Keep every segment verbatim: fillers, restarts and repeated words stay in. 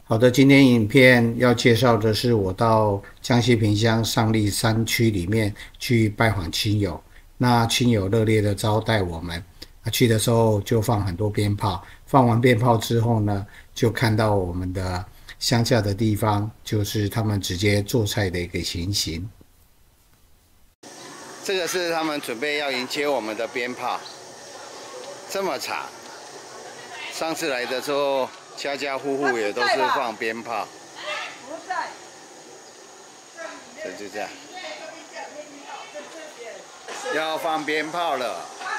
好的，今天影片要介绍的是我到江西萍乡上栗山区里面去拜访亲友，那亲友热烈的招待我们。去的时候就放很多鞭炮，放完鞭炮之后呢，就看到我们的乡下的地方，就是他们直接做菜的一个情形。这个是他们准备要迎接我们的鞭炮，这么长。上次来的时候，家家户户也都是放鞭炮。这就这样，要放鞭炮了。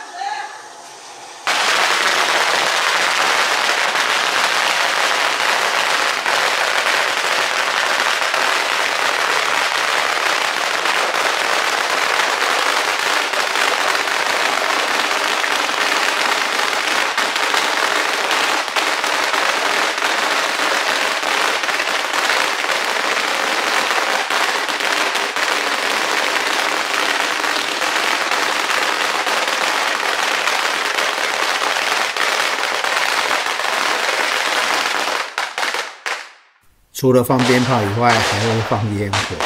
除了放鞭炮以外，还会放烟火。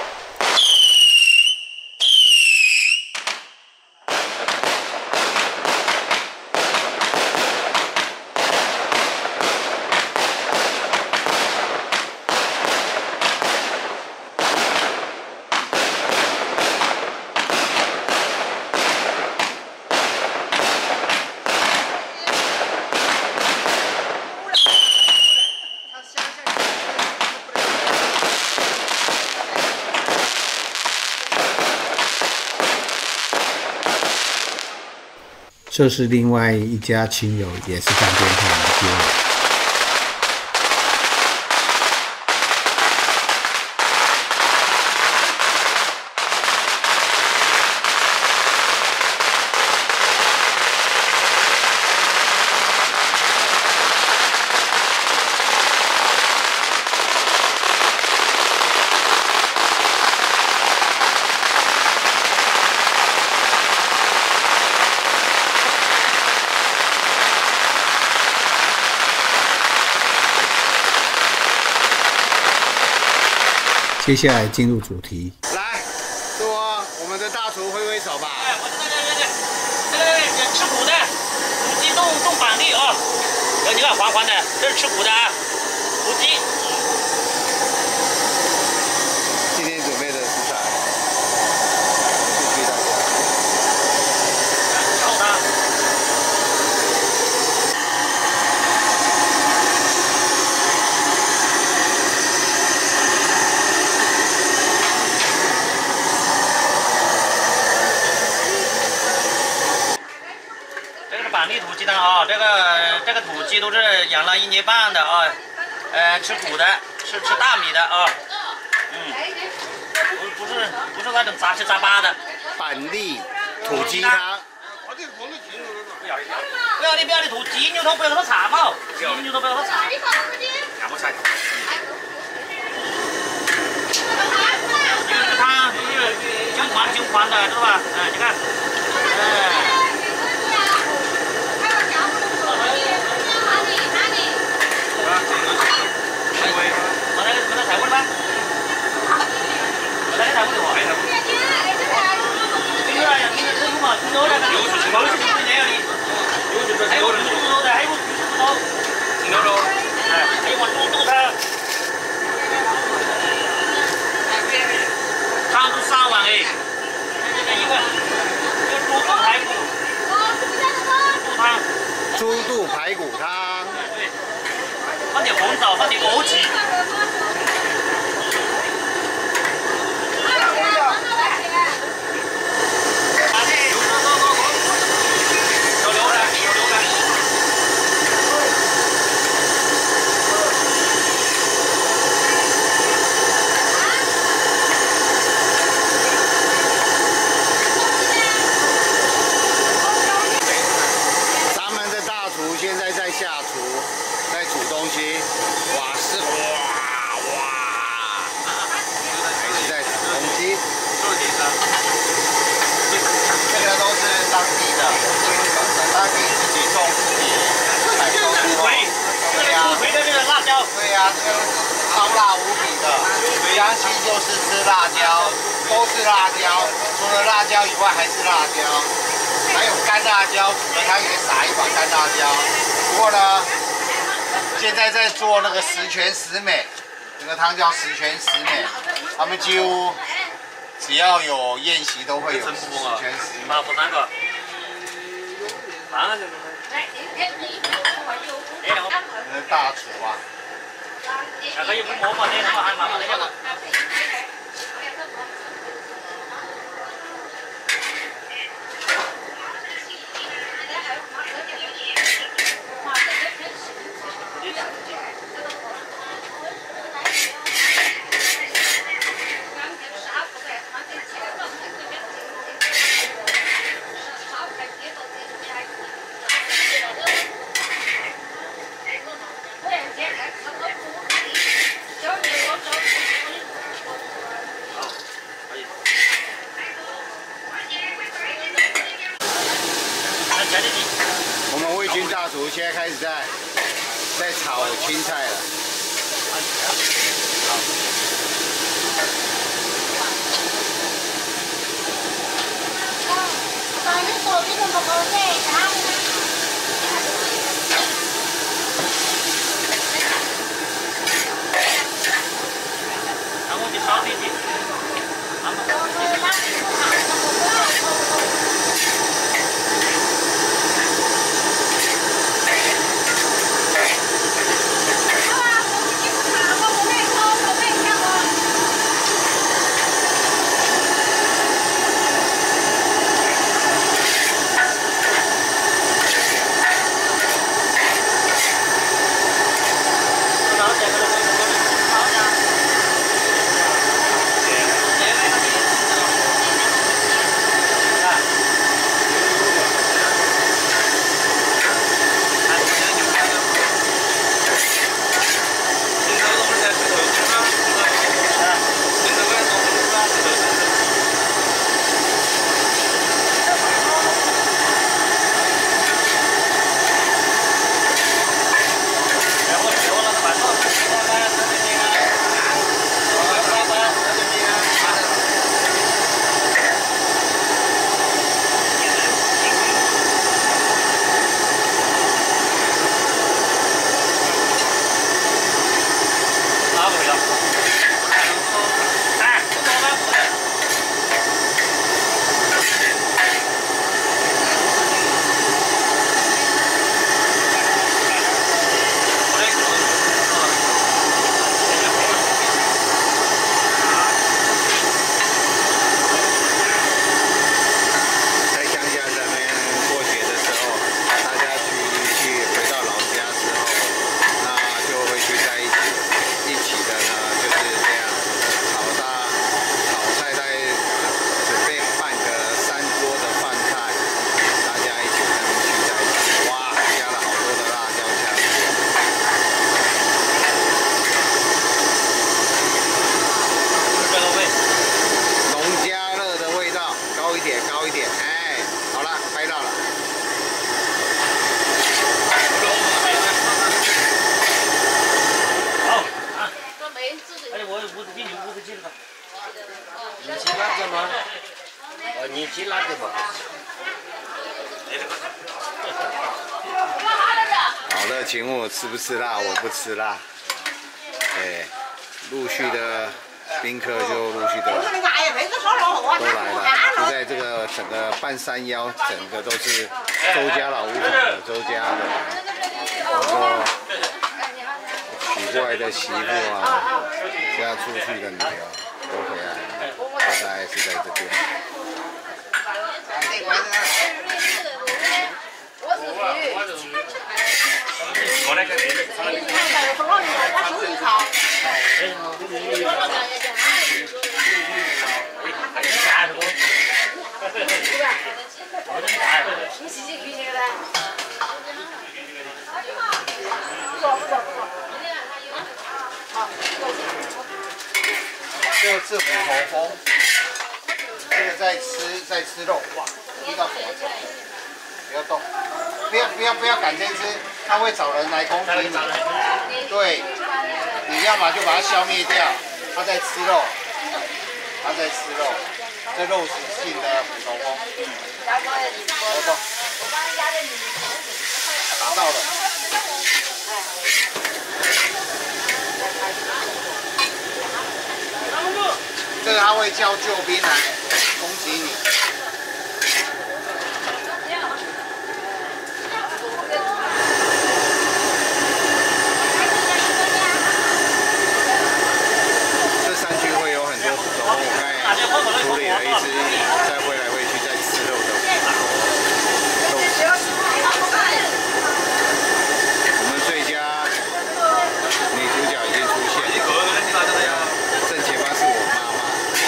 这是另外一家亲友，也是放鞭炮来接我。 接下来进入主题。来，是我我们的大厨挥挥手吧。哎，我这个这个这个吃苦的，土鸡冻冻板栗啊，这你看黄黄的，这是吃苦的啊，土鸡。今天准备的食材，谢谢大家。好的。 板栗土鸡汤啊，这个这个土鸡都是养了一年半的啊，呃，吃苦的，吃吃大米的啊，嗯，不不是不是那种杂七杂八的。板栗土鸡汤。不要的不要的土鸡牛头不要给它擦嘛，鸡牛头不要给它擦。两不菜。这个汤就是金黄金黄的，知道吧？嗯，你看，嗯。 汤都三碗哎，这个一个，这猪肚排骨，猪汤，猪肚排骨汤，对，放点红枣，放点枸杞。 现在在下厨，在煮东西，瓦斯，哇！ 辣无比的，相信就是吃辣椒，都是辣椒，除了辣椒以外还是辣椒，还有干辣椒，煮了汤也撒一把干辣椒。不过呢，现在在做那个十全十美，这个汤叫十全十美，他们几乎只要有宴席都会有十全十美。 不三个。 那大厨啊。 那个也不摸嘛，那个还慢慢那个。 我们魏军大厨现在开始在在炒青菜了。 然后你烧这些。 你去哪地方？ 好的节目吃不吃辣？我不吃辣。对，陆续的宾客就陆续的都来了，就在这个整个半山腰，整个都是周家老屋厂的周家的，包括娶过来的媳妇啊，嫁出去的女儿都回来了，都大概是在这边。 我来看。 这个是虎头蜂，这个在吃在吃肉，哇，遇到什么虫？不要动，不要不要不要赶这只，它会找人来攻击你。对。 你要么就把它消灭掉，它在吃肉，它在吃肉，这肉食性的虎头蜂。嗯，来吧，达到了。这个它会叫救兵来攻击你。 处理了一只再挥来挥去在吃肉的肉食。我们最佳女主角已经出现，正前方是我妈妈。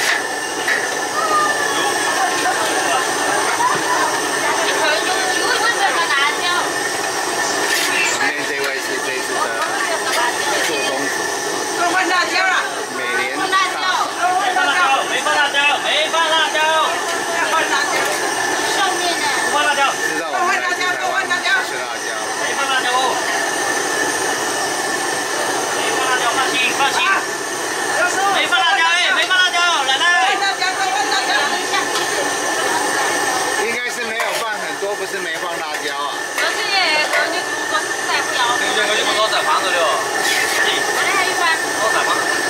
旁边这位是这次的做公主。都换辣椒了。美莲大。 没放辣椒，没放辣椒， 放辣椒。上面呢？ 不放辣椒。 知道我们来自台湾吃辣椒。 没放辣椒哦。没放辣椒，放心放心。没放辣椒哎，没放辣椒，奶奶。 应该是没有放很多，不是没放辣椒啊。 不是耶，我就我实在不了。 对对，我就不多在放着了。 我那还有吗？ 多在放着。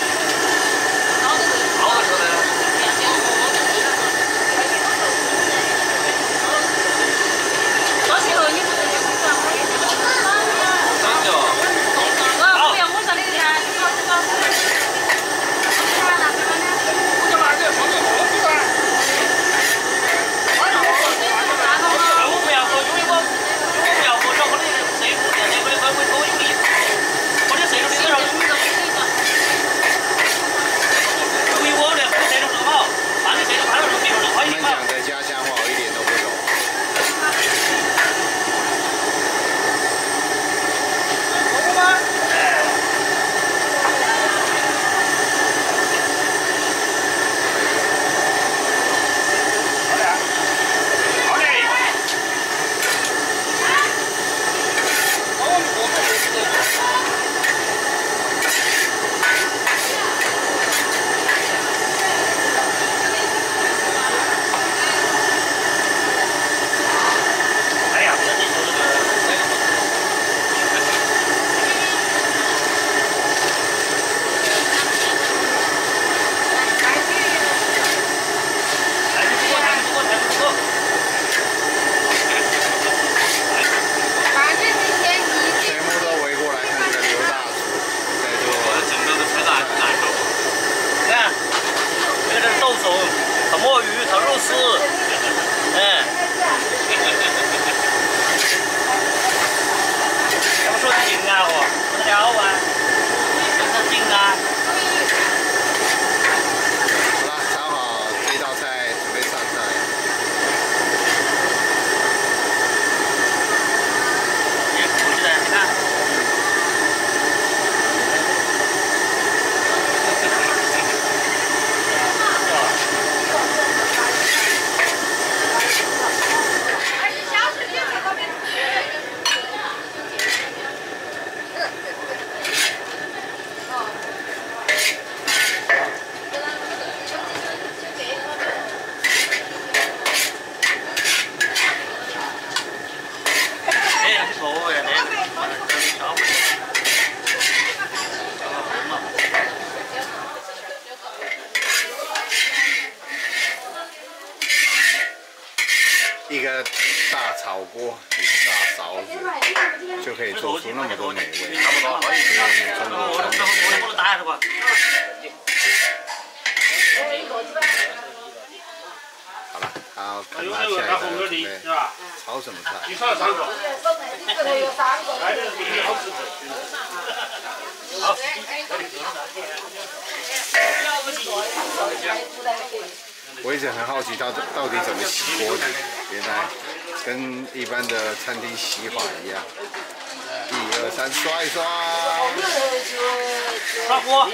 他们讲的家乡话我一点都不懂。 好嘞。炒墨鱼，炒肉丝，嗯，要不说劲啊哦，不得了啊，说劲啊。 好了，炒好这道菜，准备上菜。 也鼓起来，你看。 一个大炒锅，一个大勺子，就可以做出那么多美味。这是我们中国传统的味道。好了，好，看他下一个准备炒什么菜？ 你炒了三个。 好。 我一直很好奇，它到底怎么洗锅子？原来跟一般的餐厅洗法一样。一二三，刷一刷。 刷锅。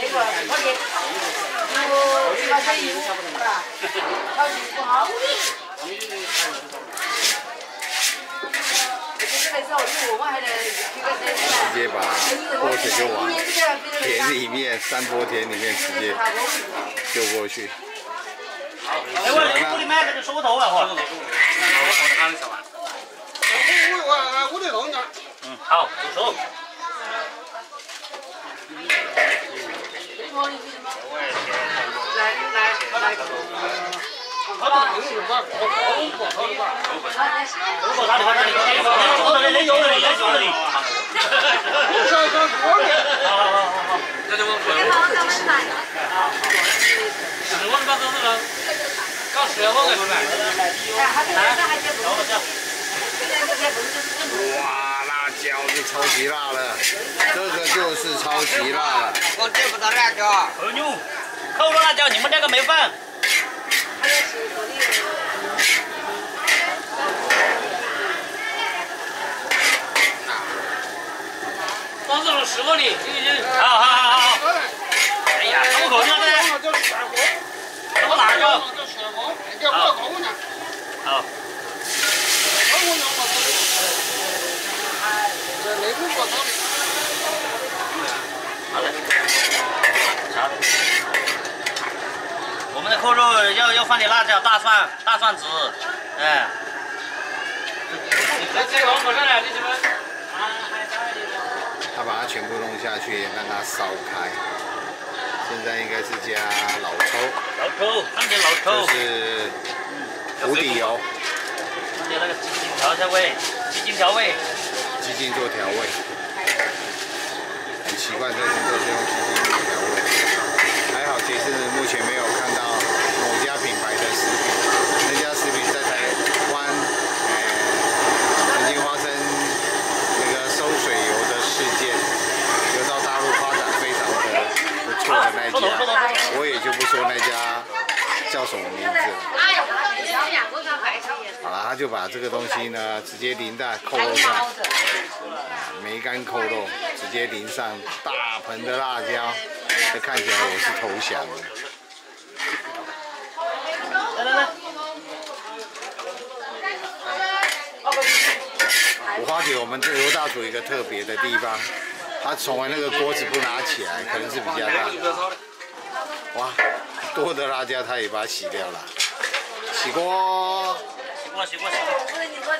直接把锅水就往田里面，山坡田里面直接丢过去。 哎，我我的买个就手头啊，嚯！ 我我我得弄点。 嗯，好，煮熟。来来来。好的，好的，好的。如果他的话，那你可以放在桌子里，那有的里，那有的里。好好好好好。这就我说。十万把多少了？搞十万个出来。好了，行。 哇，辣椒就超级辣了，这个就是超级辣了。 我见不到辣椒。 和牛，扣了辣椒，你们这个没放。 放到了十个里，行不行？ 好好好好。哎呀，口口呢这？什么辣椒？好。好。好的。好的。我们的扣肉要要放点辣椒、大蒜、大蒜籽，哎。 他把它全部弄下去，让它烧开。现在应该是加老抽， 老抽，放点老抽， 就是无底油， 放点那个鸡精调调味，鸡精调味， 鸡精做调味。很奇怪，这边都是用鸡精做调味。还好这次目前没有看到某家品牌的食品，那家食品在台湾，呃，曾经发生那个收水油的事件，流到大陆发展非常的不错的那一家，我也就不说那家叫什么名字了。好了，他就把这个东西呢直接淋在扣肉上，梅干扣肉直接淋上大盆的辣椒，这看起来我是投降了。 来来来， 我发觉我们这刘大厨一个特别的地方，他从来那个锅子不拿起来，可能是比较大的。哇，多的辣椒他也把它洗掉了，洗锅。 洗过洗过洗过。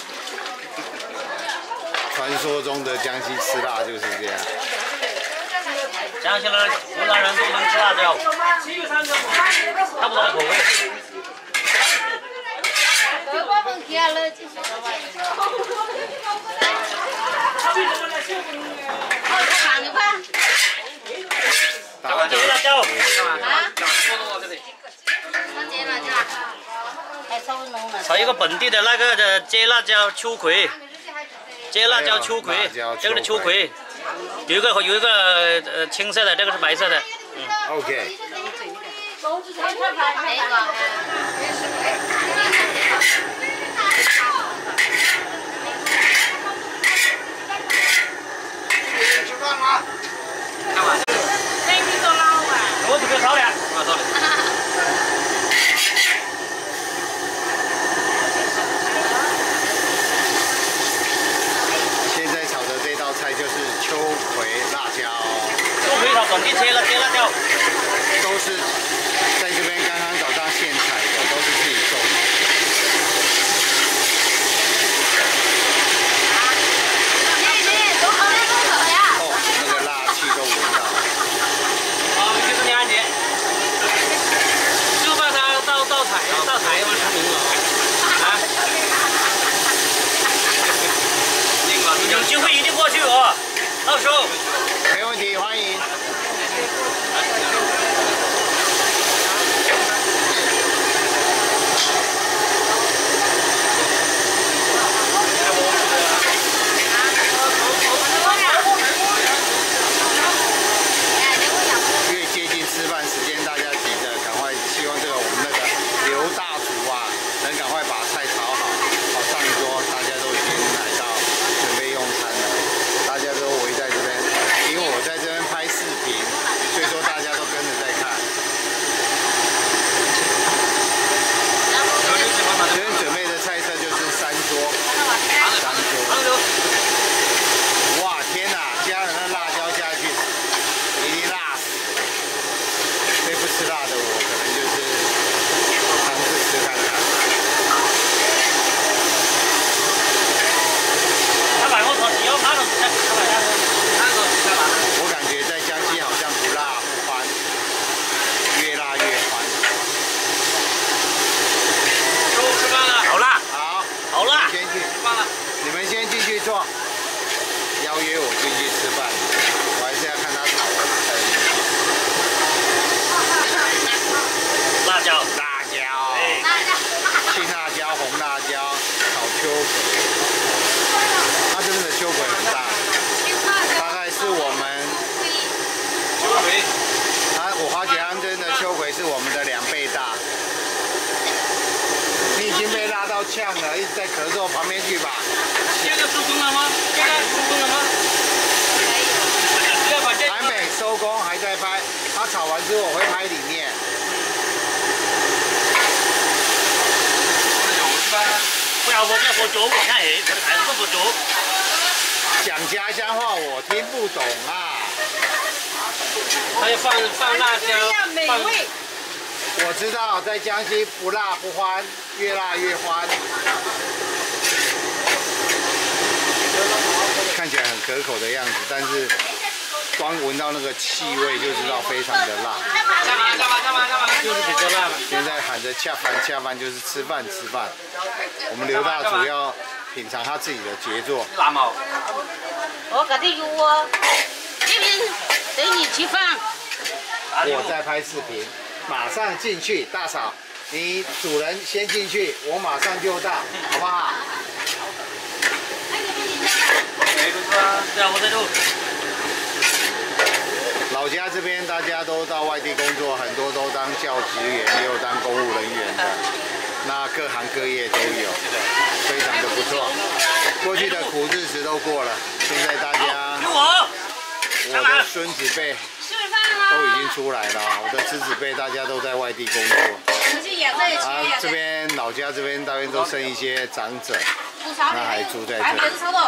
传说中的江西吃辣就是这样。 江西人、湖南人都能吃辣椒，差不多的口味。 大辣椒， 辣椒。炒一个本地的那个的芥辣椒秋葵，芥辣椒秋葵，这个是秋葵，有一个有一个呃青色的，这个是白色的。 嗯 ，OK。 吃饭了。 干嘛？我这边烧的，我烧的。 就是秋葵辣椒， 秋葵炒本地切了切辣椒， 都是在这边刚刚早上现采的，都是自己种的。哦，那个辣气都闻到了。 好，就是你安姐，就把它倒倒台倒台嘛，出名了啊！有机会一定过去哦，到时候。 没问题，欢迎。越接近吃饭时间，大家急着赶快，希望这个我们那个刘大厨啊，能赶快把菜炒好，好上桌，大家都已经来到准备用餐了，大家都围在这边，因为我在这边拍。 是我们的两倍大。你已经被拉到呛了，一直在咳嗽，旁边去吧。 这个收工了吗？这个收工了吗？要把这还没收工，还在拍。它炒完之后我会拍里面。 油是吧？不要我这火粥，我看哎，我这还是火粥。 讲家乡话我听不懂啊。 还有放放辣椒，放。 我知道，在江西不辣不欢，越辣越欢。看起来很可口的样子，但是光闻到那个气味就知道非常的辣。 干嘛干嘛干嘛干嘛？就是比较辣嘛。 现在喊着恰饭恰饭，就是吃饭吃饭。我们刘大厨要品尝他自己的杰作。 辣毛。 我给你有哦，这边等你吃饭。 我在拍视频。马上进去，大嫂，你主人先进去，我马上就到，好不好？ 对啊，我在录。 老家这边大家都到外地工作，很多都当教职员，也有当公务人员的，那各行各业都有，非常的不错。过去的苦日子都过了，现在大家，我的孙子辈。都已经出来了，我的侄子辈大家都在外地工作。啊，这边老家这边大约都剩一些长者，那还住在这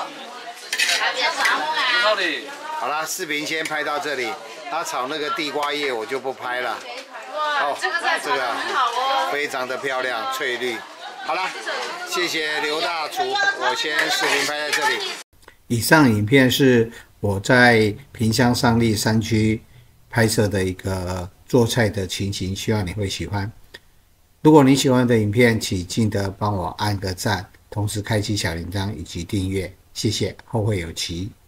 里。好啦，视频先拍到这里。他炒那个地瓜叶我就不拍了。哦，这个非常的漂亮，翠绿。好啦，谢谢刘大厨，我先视频拍在这里。以上影片是我在萍乡上栗山区拍摄的一个做菜的情形，希望你会喜欢。如果你喜欢的影片，请记得帮我按个赞，同时开启小铃铛以及订阅，谢谢，后会有期。